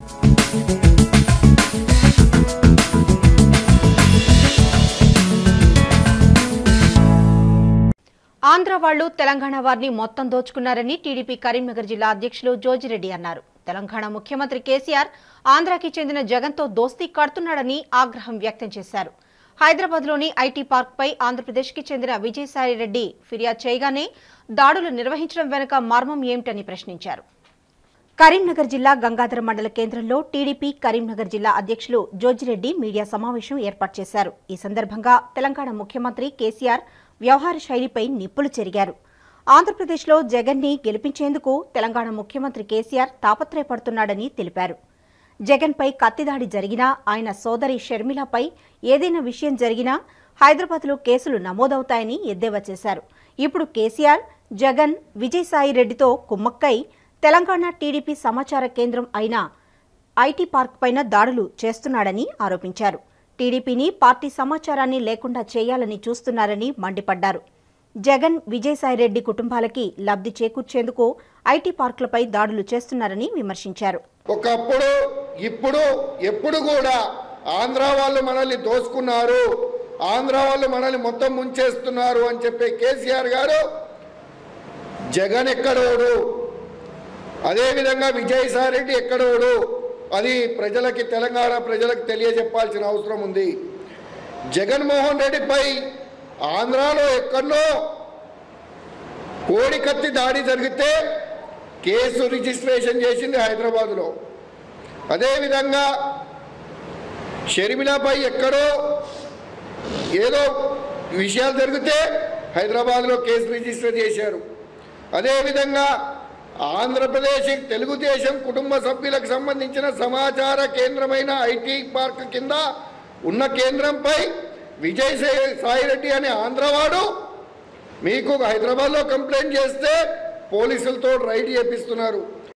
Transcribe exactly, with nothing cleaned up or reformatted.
ఆంధ్ర వాళ్లు తెలంగాణ వారిని మొత్తం దోచుకున్నారని టీడీపీ కరీంనగర్ జిల్లా అధ్యక్షులు జోజిరెడ్డి అన్నారు. తెలంగాణ ముఖ్యమంత్రి కేసీఆర్ ఆంధ్రాకి చెందిన జగన్తో దోస్తీ కడుతున్నాడని ఆగ్రహం వ్యక్తం చేశారు. హైదరాబాద్లోని ఐటీ పార్క్పై ఆంధ్రప్రదేశ్కి చెందిన విజయసాయిరెడ్డి ఫిర్యాదు చేయగానే దాడులు నిర్వహించడం వెనుక మర్మం ఏమిటని ప్రశ్నించారు. కరీంనగర్ జిల్లా గంగాధర మండల కేంద్రంలో టీడీపీ కరీంనగర్ జిల్లా అధ్యక్షులు జోజిరెడ్డి మీడియా సమావేశం ఏర్పాటు చేశారు. ఈ సందర్భంగా తెలంగాణ ముఖ్యమంత్రి కేసీఆర్ వ్యవహార శైలిపై నిప్పులు చెరిగారు. ఆంధ్రప్రదేశ్లో జగన్ని గెలిపించేందుకు తెలంగాణ ముఖ్యమంత్రి కేసీఆర్ తాపత్రయపడుతున్నాడని తెలిపారు. జగన్పై కత్తిదాడి జరిగినా, ఆయన సోదరి షర్మిలపై ఏదైనా విషయం జరిగినా హైదరాబాద్లో కేసులు నమోదవుతాయని ఎద్దేవా చేశారు. ఇప్పుడు కేసీఆర్, జగన్, విజయసాయిరెడ్డితో కుమ్మక్కై తెలంగాణ టీడీపీ సమాచార కేంద్రం అయిన ఐటీ పార్క్ పైన దాడులు చేస్తున్నాడని ఆరోపించారు. టీడీపీని పార్టీ సమాచారాన్ని లేకుండా చేయాలని చూస్తున్నారని మండిపడ్డారు. జగన్, విజయసాయిరెడ్డి కుటుంబాలకి లబ్ధి చేకూర్చేందుకు ఐటీ పార్కులపై దాడులు చేస్తున్నారని విమర్శించారు. ఒకప్పుడు ఇప్పుడు ఎప్పుడు కూడా ఆంధ్ర వాళ్ళు మనల్ని దోసుకున్నారు, ఆంధ్ర వాళ్ళు మనల్ని మొత్తం ముంచేస్తున్నారు అని చెప్పే కేసీఆర్ గారు జగన్ ఎక్కడోడు, అదేవిధంగా విజయసాయిరెడ్డి ఎక్కడోడు, అది ప్రజలకి తెలంగాణ ప్రజలకు తెలియజెప్పాల్సిన అవసరం ఉంది. జగన్మోహన్ రెడ్డిపై ఆంధ్రాలో ఎక్కడో కోడి కత్తి దాడి జరిగితే కేసు రిజిస్ట్రేషన్ చేసింది హైదరాబాదులో. అదేవిధంగా షర్మిలపై ఎక్కడో ఏదో విషయాలు జరిగితే హైదరాబాద్లో కేసు రిజిస్టర్ చేశారు. అదేవిధంగా ఆంధ్రప్రదేశ్ తెలుగుదేశం కుటుంబ సభ్యులకు సంబంధించిన సమాచార కేంద్రమైన ఐటీ పార్క్ కింద ఉన్న కేంద్రంపై విజయసాయిరెడ్డి అనే ఆంధ్రవాడు మీకు హైదరాబాద్లో కంప్లైంట్ చేస్తే పోలీసులతో రైడ్ చేపిస్తున్నారు.